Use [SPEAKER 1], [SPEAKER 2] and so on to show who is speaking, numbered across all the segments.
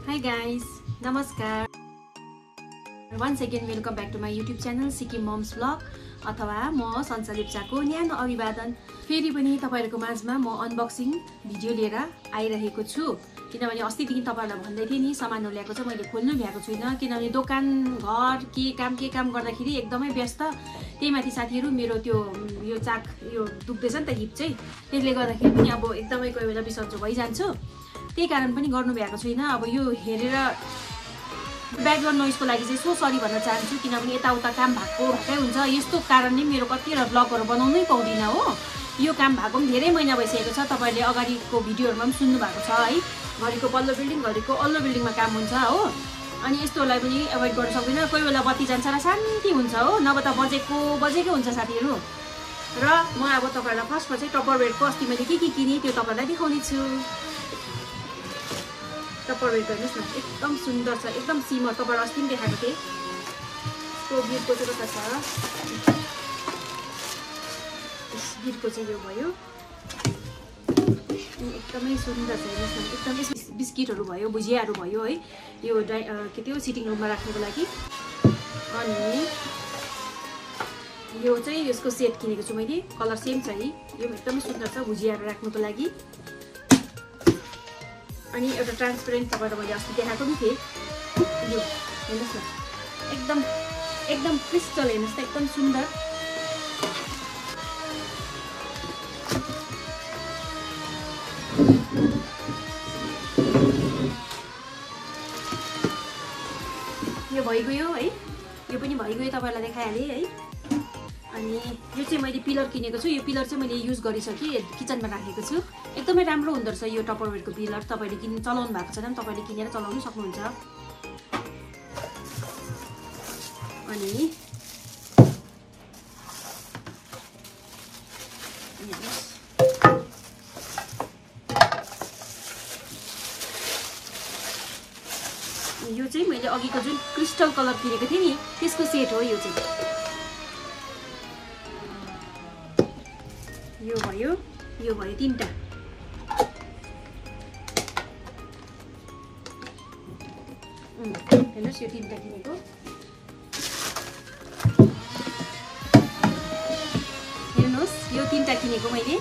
[SPEAKER 1] Hi guys, नमस्कार. Once again welcome back to my YouTube channel Sikkim Moms Vlog अथवा म सन्चा लेप्चाको न्यानो अभिवादन. फेरि पनि तपाईहरुको माझमा म अनबक्सिङ भिडियो लिएर आइरहेको छु. किनभने अस्तिदेखि तपाईहरुलाई भन्दै थिए नि सामानहरु ल्याएको छ मैले खोल्नु भ्याएको छुइन किनभने दोकान घर के काम गर्दाखेरि एकदमै व्यस्त. त्यहीमाथि साथीहरु मेरो त्यो यो चाक यो दुख्दैछ नि त हिप चाहिँ त्यसले गर्दाखेरि पनि अब एकदमै कोही बेला बिसन्चो भइजान्छु. त्यही कारण पनि गर्नु भ्याएको छुइन. अब यो हेरेर ब्याकग्राउन्ड नोइजको लागि चाहिँ सो सरी भन्न चाहन्छु किनभने यताउता काम भएकै हुन्छ. यस्तो कारणले मेरो कतिवटा ब्लगहरु बनाउनै पाउँदिन हो. यो काम भएको पनि धेरै महिना भइसकेको छ. तपाईहरुले अगाडिको भिडियोहरुमा पनि सुन्नु भएको छ है. घरिको पल्लो बिल्डिङ घरिको अल्लो बिल्डिङमा काम हुन्छ हो. अनि यस्तोलाई पनि अभोइड गर्न सक्दिन. कोही बेला बत्ती जान्छ र शान्ति हुन्छ हो. नभए त बजेकै हुन्छ साथीहरु. र म अब तपाईहरुलाई फर्स्टमा चाहिँ टप्परवेयरको अस्ति मैले के किने त्यो तपाईहरुलाई देखाउने छु. टप्परवेयर हेर्नुस् न एकदम सुन्दर छ. एकदम सिमर तपाईहरु अस्ति पनि देखाएको थिए. यसको बिटको चाहिँ कता छ? यस बिटको चाहिँ यो भयो. एकदमै सुन्दर छ हेर्नुस् न. एकदमै बिस्किटहरु भयो भुजियाहरु भयो है. यो के त्यो सिटिङ रुममा राख्नको लागि. अनि यो चाहिँ यसको सेट किनेको छु मैले. कलर सेम छ है. यो एकदमै सुन्दर छ भुजियाहरु राख्नको लागि. अनि एउटा ट्रान्सपेरेन्ट तपाईहरुलाई मैले अस्ति देखाएको पनि थिए. यो हेर्नुस् न एकदम क्रिस्टल हेर्नुस् त एकदम सुन्दर. यो भइगयो है. यो पनि भइगयो तपाईहरुलाई देखाइहाले है. अनि यो चाहिँ मैले पिलर किनेको छु. यो पिलर चाहिँ मैले युज गरिसके किचनमा राखेको छु. एकदमै राम्रो हुँदो रहेछ यो टप्परवेयरको पिलर. तपाईले चलाउनु भएको छैन भने तपाईले किनेर चलाउन सक्नुहुन्छ. अनि यो चाहिँ मैले अघिको जुन क्रिस्टल कलर किनेको थिएँ नि त्यसको सेट हो यो चाहिँ. यो भयो तीनटा. हेर्नुस् यो तीनटा किनेको. हेर्नुस् यो तीनटा किनेको मैले.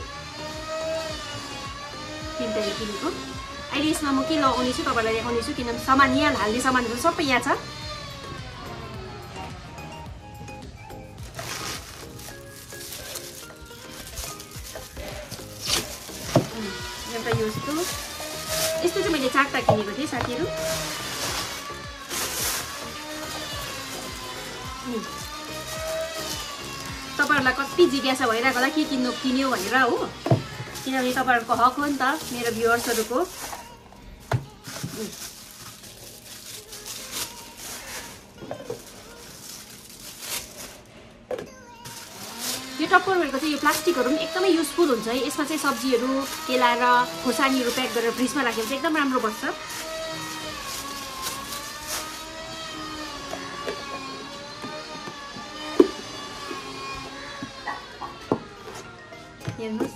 [SPEAKER 1] तीनटा किनेको. अहिले यसमा म के लगाउने छु तपाईलाई देखाउने छु किनभने सामान यहाँ हाल्ने सामानहरु सबै यहाँ छ. एउटा यस्तो चाहिँ मैले 4टा किनेको थिएँ साथीहरु. तपाईहरुलाई कति जिज्ञासा भइरहेको होला के किन्यो भनेर हो. किनभने तपाईहरुको हक हो नि त मेरो भ्युअर्सहरुको. यो टप्परवेयरको चाहिँ यो प्लास्टिकहरु पनि एकदमै युजफुल हुन्छ है. यसमा चाहिँ सब्जीहरु केलाएर खोर्सानीहरु प्याक गरेर फ्रिजमा राखेर चाहिँ एकदम राम्रो बस्छ. हेर्नुस्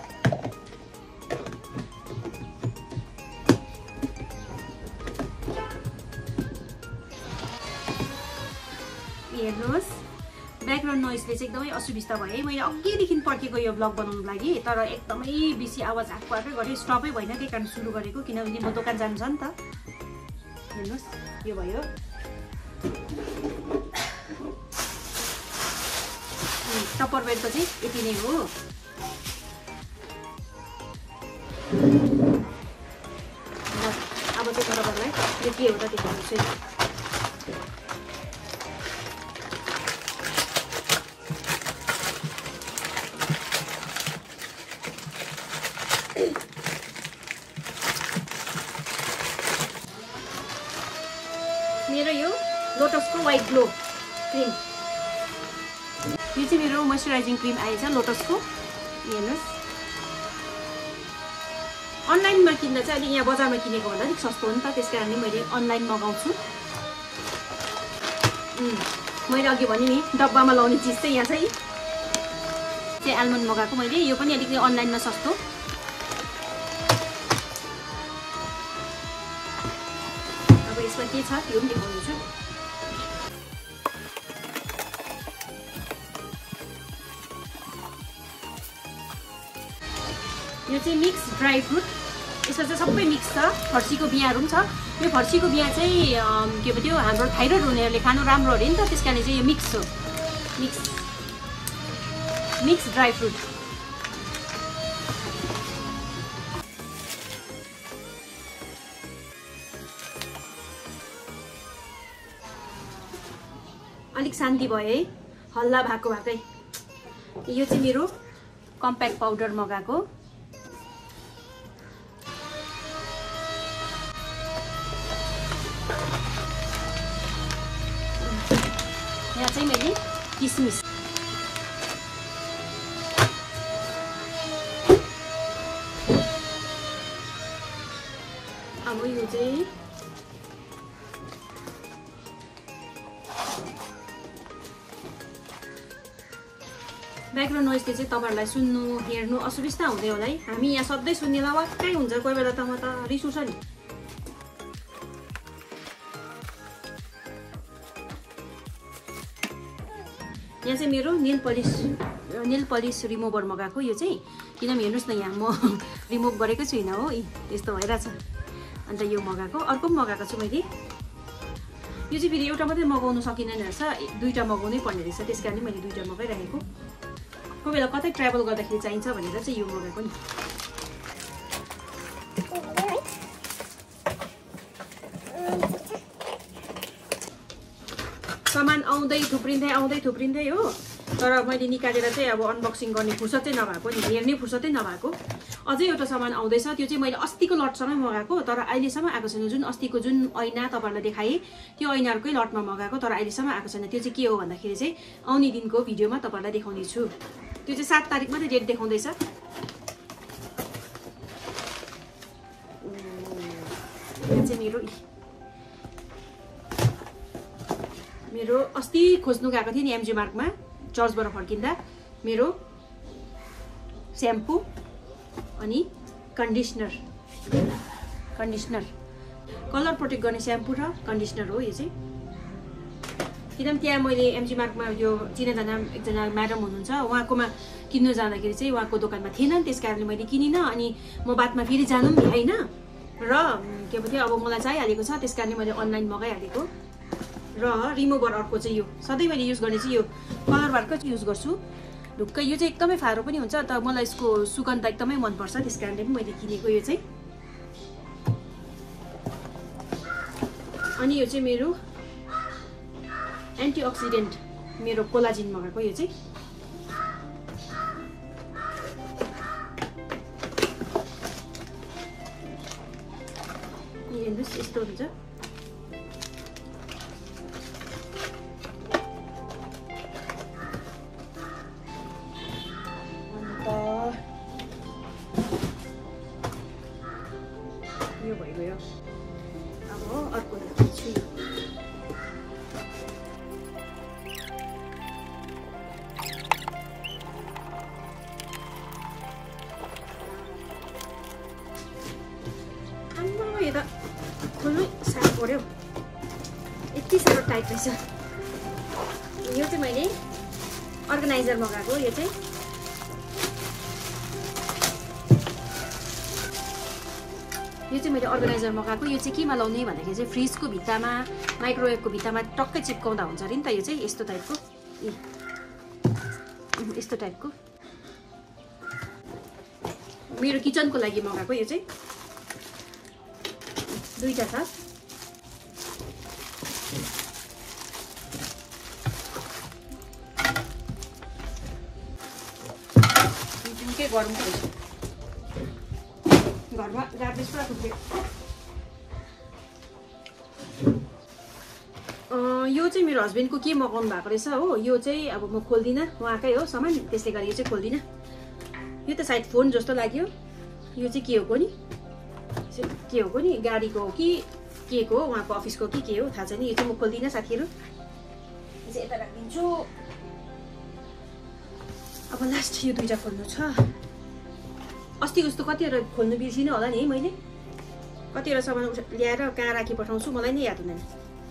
[SPEAKER 1] ब्याकग्राउन्ड नोइजले चाहिँ एकदमै असुविस्ता भयो है. मैले अघिदेखि पर्खेको यो ब्लग बनाउनको लागि तर एकदमै बेसी आवाज आएकै गरे स्टपै भएन. त्यही कारण सुरु गरेको किनभने म दोकान जानु छ नि त. हेर्नुस् यो भयो. टप्परवेयरको चाहिँ यति नै हो. अब चाहिँ तपाईहरुलाई यो के हो त देखाउँछु. मेरो यो लोटसको व्हाइट ग्लो क्रीम. यो चाहिँ मेरो मोइस्चराइजिङ क्रीम आएछ लोटसको. हेर्नुस् अनलाइनमा किन्दा चाहिँ अहिले यहाँ बजारमा किनेको भन्दा अलिक सस्तो हो नि त. त्यसकारणले मैले अनलाइन मगाउँछु. मैले अघि भने नि डब्बामा लाउने चिज चाहिँ यहाँ चाहिँ आल्मन्ड मगाएको मैले. यो पनि अलिकति अनलाइनमा सस्तो. अब यसमा के छ त्यो पनि देखाउँछु। यो चाहिँ मिक्स ड्राई फ्रुट, यसमा चाहिँ सबै मिक्स छ। फर्सीको बियाहरू पनि छ। यो फर्सीको बिया चाहिँ के भन्थ्यो हाम्रो थाइरोइड हुनेहरूले खानु राम्रो अरे नि त, त्यस कारणले चाहिँ यो मिक्स हो। Mix dry fruit. अलिक शान्ति भयो है, हल्ला भाकै। यो चाहिँ मेरो कम्प्याक्ट पाउडर मगाएको। यहाँ चाहिँ मैले किसमिस, अब यो चाहिँ ब्याकग्राउन्ड नोइजले चाहिँ तपाईहरुलाई सुन्नु हेर्नु असुविस्ता हुँदै होला है। हामी यहाँ सधैँ सुन्नेला वाक्कै हुन्छ, कोही बेला त म त रिस उठ्छ नि। यहाँ चाहिँ मेरो नेल पलिस रिमुभर मगाएको। यो चाहिँ किनभने हेर्नुहोस् न, यहाँ म रिमुभ गरेकै छुइनँ हो, यस्तो भइरहेछ। अन्त यो मगाएको। अर्को पनि मगाएको छु मैले। यो चाहिँ फेरि एउटा मात्रै मगाउनु सकिँदैन रहेछ, दुईवटा मगाउनै पर्ने रहेछ, त्यस कारण मैले दुईवटा मगाइराखेको। कोही बेला कतै ट्राभल गर्दाखेरि चाहिन्छ भनेर चाहिँ यो मगाएको नि। सामान आउँदै थुप्रिँदै हो, तर मैले निकालेर चाहिँ अब अनबक्सिङ गर्ने फुर्सदै नभएको नि, हेर्ने फुर्सदै नभएको। अझै एउटा सामान आउँदैछ, त्यो चाहिँ मैले अस्तिको लटसँगै मगाएको, तर अहिलेसम्म आएको छैन। जुन अस्तिको जुन ऐना तपाईँहरूलाई देखाएँ त्यो ऐनाहरूकै लटमा मगाएको, तर अहिलेसम्म आएको छैन। त्यो चाहिँ के हो भन्दाखेरि चाहिँ आउने दिनको भिडियोमा तपाईँहरूलाई देखाउने छु। त्यो चाहिँ 7 तारिक मात्रै डेट देखाउँदैछ। यो चाहिँ मेरो अस्ति खोज्नु गएको थिएँ नि एमजी मार्कमा, चर्चबाट फर्किँदा मेरो स्याम्पू अनि कन्डिसनर कलर प्रोटेक्ट गर्ने स्याम्पू र कन्डिसनर हो यो चाहिँ। किनभने त्यहाँ मैले एमजी मार्कमा यो चिनाजाना एकजना म्याडम हुनुहुन्छ, उहाँकोमा किन्नु जाँदाखेरि चाहिँ उहाँको दोकानमा थिएन, त्यस कारणले मैले किनिनँ। अनि म बादमा फेरि जानु पनि भ्याइन र के भन्थ्यो, अब मलाई चाहिहालेको छ, त्यस कारणले मैले अनलाइन मगाइहालेको। र रिमुभर अर्को चाहिँ यो सधैँ मैले युज गर्ने चाहिँ यो कलर बारकै युज गर्छु ढुक्कै। यो चाहिँ एकदमै फारो पनि हुन्छ, त मलाई यसको सुगन्ध एकदमै मनपर्छ, त्यस कारणले पनि मैले किनेको यो चाहिँ। अनि यो चाहिँ मेरो एन्टिअक्सिडेन्ट, मेरो कोलाजिन मगाएको यो चाहिँ। हेर्नुहोस् यस्तो हुन्छ। यो भइगयो। अब अर्को देखाउँछु। यो त खोल्नु साह्रो पर्यो, यति साह्रो टाइट रहेछ। यो चाहिँ मैले अर्गनाइजर मगाएको। यो चाहिँ मैले अर्गनाइजर मगाएको। यो चाहिँ केमा लाउने भन्दाखेरि चाहिँ फ्रिजको भित्तामा, माइक्रोवेभको भित्तामा टक्कै चिप्काउँदा हुन्छ अरे नि त। यो चाहिँ यस्तो टाइपको, यस्तो टाइपको मेरो किचनको लागि मगाएको। यो चाहिँ दुईटा छ। के गरौँ घरमा गार्बेज पुरा थुप्रै। यो चाहिँ मेरो हस्बेन्डको के मगाउनु भएको रहेछ हो। यो चाहिँ अब म खोल्दिनँ, उहाँकै हो सामान, त्यसले गर्दा यो चाहिँ खोल्दिनँ। यो त सायद फोन जस्तो लाग्यो। यो चाहिँ के हो नि, गाडीको हो कि के को, उहाँको अफिसको कि के हो थाहा छैन। यो चाहिँ म खोल्दिनँ साथीहरू, यो चाहिँ यता राखिदिन्छु। अब लास्ट यो दुईटा खोल्नु छ। अस्ति जस्तो कतिवटा खोल्नु बिर्सिनु होला नि है मैले, कतिवटा सामान ल्याएर कहाँ राखी पठाउँछु मलाई नै याद हुँदैन।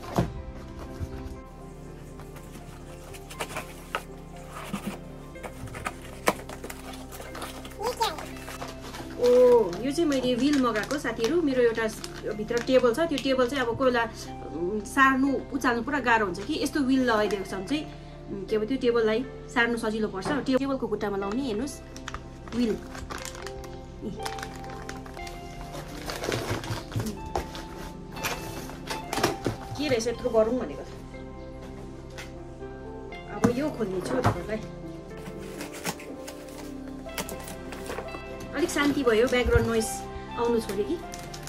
[SPEAKER 1] ओ यो चाहिँ मैले व्हिल मगाएको साथीहरू। मेरो एउटा भित्र टेबल छ, त्यो टेबल चाहिँ अब कोही बेला सार्नु उचाल्नु पुरा गाह्रो हुन्छ कि यस्तो व्हिल लगाइदिएको छ भने चाहिँ के भयो त्यो टेबललाई सार्नु सजिलो पर्छ। टेबलको खुट्टामा लाउने हेर्नुहोस् व्हिल। के रहेछ यत्रो गरौँ भनेको। अब यो खोल्नेछु तपाईँलाई। अलिक शान्ति भयो, ब्याकग्राउन्ड नोइज आउनु छोड्यो कि।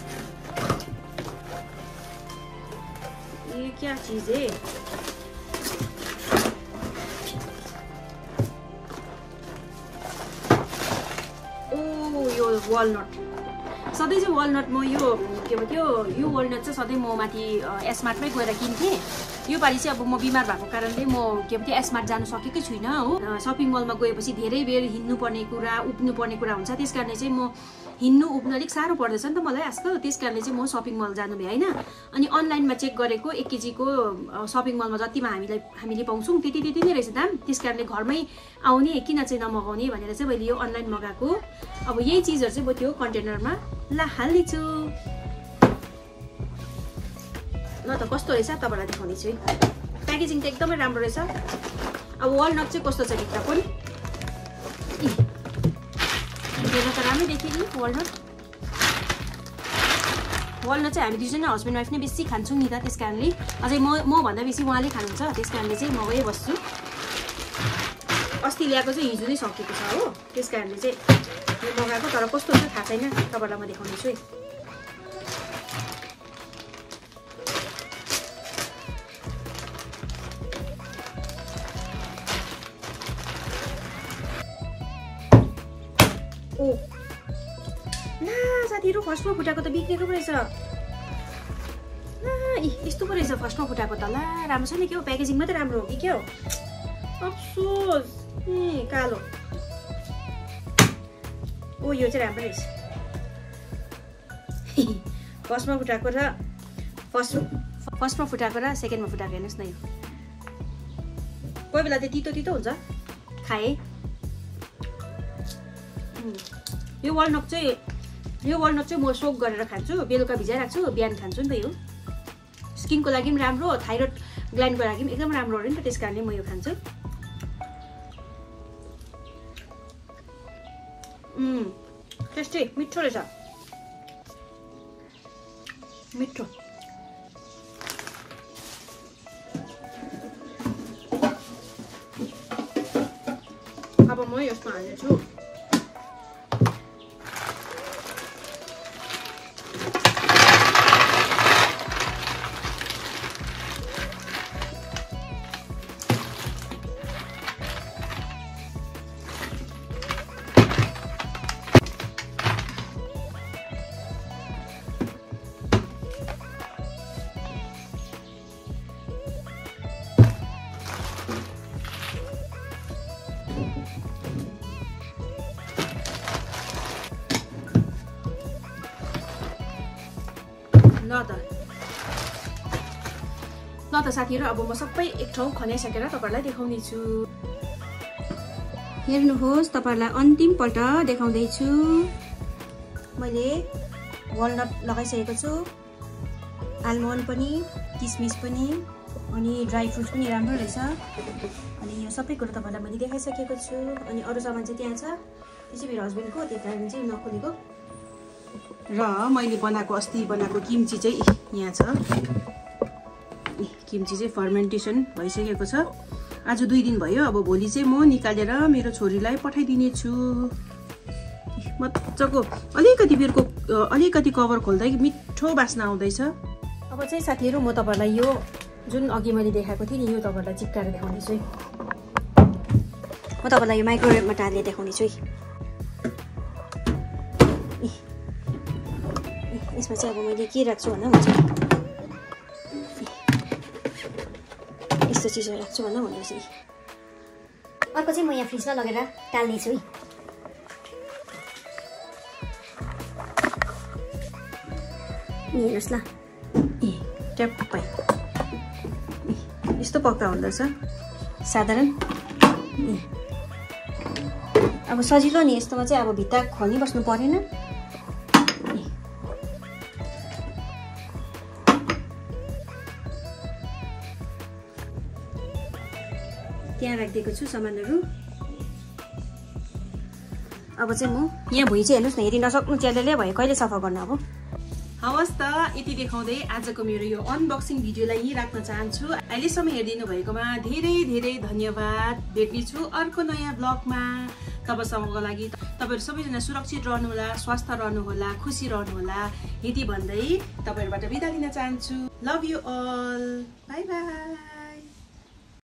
[SPEAKER 1] ये क्या चीज है? ओ यो वालनट। सधैँ चाहिँ वालनट म यो के भन्थ्यो यो वालनट चाहिँ सधैँ म माथि एसमार्टमै गएर किन्थेँ। यो पालि चाहिँ अब म बिमार भएको कारणले म के भन्थ्यो एसमार्ट जानु सकेकै छुइनँ हो। सपिङ मलमा गएपछि धेरै बेर हिँड्नुपर्ने कुरा उभिनुपर्ने कुरा हुन्छ, त्यस कारणले चाहिँ म हिँड्नु उभिनु अलिक साह्रो पर्दैछ नि त मलाई आजकल। त्यस कारणले चाहिँ म सपिङ मल जानु भ्याइन। अनि अनलाइनमा चेक गरेको 1 केजीको सपिङ मलमा जतिमा हामीले पाउँछौँ त्यति नै रहेछ दाम। त्यस कारणले घरमै आउने किन चाहिँ नमगाउने भनेर चाहिँ मैले यो अनलाइन मगाएको। अब यही चिजहरू चाहिँ म त्यो कन्टेनरमा हाल्दैछु। ल त कस्तो रहेछ तपाईँलाई देखाउँदैछु है। प्याकेजिङ त एकदमै राम्रो रहेछ। अब वालनट चाहिँ कस्तो छ भित्र पनि हेर्न त राम्रै देखेँ नि। वालनट चाहिँ हामी दुईजना हस्बेन्ड वाइफ नै बेसी खान्छौँ नि त, त्यस कारणले अझै म भन्दा बेसी उहाँले खानुहुन्छ, त्यस कारणले चाहिँ म गए बस्छु। अस्ति ल्याएको चाहिँ हिजो नै सकेको छ हो, त्यस कारणले चाहिँ यो मगाएको। तर कस्तो हुन्छ थाहा छैन, तपाईँलाई म देखाउँदैछु है। ओ ला साथीहरू फर्स्टमा फुटाएको त बिग्रेको पो रहेछ। यस्तो पो रहेछ फर्स्टमा फुटाएको त। ला राम्रो छैन के हो, प्याकेजिङ मात्रै राम्रो हो कि क्या हो। अफसोस कालो। ओ यो चाहिँ राम्रो रहेछ। फर्स्टमा फुटाएको र फर्स्टमा फुटाएको र सेकेन्डमा फुटाएको हेर्नुहोस् न। यो कोही बेला चाहिँ तितो तितो हुन्छ खाए। यो वालनट चाहिँ म सोक गरेर खान्छु, बेलुका भिजाइराख्छु, बिहान खान्छु नि त। यो स्किनको लागि पनि राम्रो, थाइरोइड ग्ल्यान्डको लागि पनि एकदम राम्रो हो नि त, त्यस कारणले म यो खान्छु। टेस्टी मिठो रहेछ, मिठो। अब म यसमा हाल्नेछु ल त साथीहरू। अब म सबै एक ठाउँ खनाइसकेर तपाईँहरूलाई देखाउने छु। हेर्नुहोस् तपाईँहरूलाई अन्तिम पल्ट देखाउँदैछु। मैले वालनट लगाइसकेको छु, आलमन्ड पनि, किसमिस पनि, अनि ड्राई फ्रुट्स पनि राम्रो रहेछ। अनि यो सबै कुरो तपाईँलाई मैले देखाइसकेको छु। अनि अरू सामान चाहिँ त्यहाँ छ, त्यो चाहिँ मेरो हस्बेन्डको, त्यही कारण चाहिँ नखोलेको। र मैले अस्ति बनाएको किम्ची चाहिँ यहाँ छ। किम्ची चाहिँ फर्मेन्टेसन भइसकेको छ। आज 2 दिन भयो। अब भोलि चाहिँ म निकालेर मेरो छोरीलाई पठाइदिने छु। मजाको अलिकति कभर खोल्दै मिठो बास्ना आउँदैछ। अब चाहिँ साथीहरू म तपाईँलाई यो जुन अघि मैले देखाएको थिएँ नि, यो तपाईँलाई चिप्काएर देखाउनेछु है। म तपाईँलाई यो माइक्रोवेभमा टालेर देखाउनेछु है। यसमा चाहिँ अब मैले के राख्छु भन्दा हुन्छ, यस्तो चिजहरू राख्छु भन्दा भन्दैछु। अर्को चाहिँ म यहाँ फ्रिजमा लगेर टाल्नेछु है। हेर्नुहोस् ल ट्याप्पै यस्तो पक्का हुँदो रहेछ साधारण अब सजिलो नि यस्तोमा चाहिँ अब भित्ता खोल्नी बस्नु परेन त्यहाँ राखिदिएको छु सामानहरू अब चाहिँ म यहाँ भुइँ चाहिँ हेर्नुहोस् न हेरि नसक्नु च्यालेले भयो कहिले सफा गर्नु अब हवस् त यति देखाउँदै आजको मेरो यो अनबक्सिङ भिडियोलाई यहीँ राख्न चाहन्छु अहिलेसम्म हेरिदिनु भएकोमा धेरै धेरै धन्यवाद भेट्नेछु अर्को नयाँ ब्लगमा तबसम्मको लागि तपाईहरु सबैजना सुरक्षित रहनुहोला स्वस्थ रहनुहोला खुसी रहनुहोला यति भन्दै तपाईहरुबाट बिदा लिन चाहन्छु love you all bye by